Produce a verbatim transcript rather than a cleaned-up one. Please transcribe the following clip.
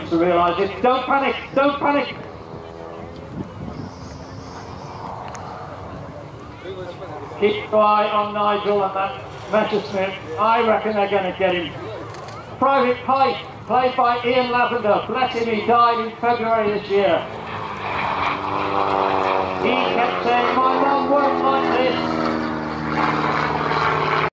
seems to realise it. Don't panic, don't panic. Keep your eye on Nigel and that Messerschmitt. I reckon they're going to get him. Private Pike, played by Ian Lavender. Bless him, he died in February this year.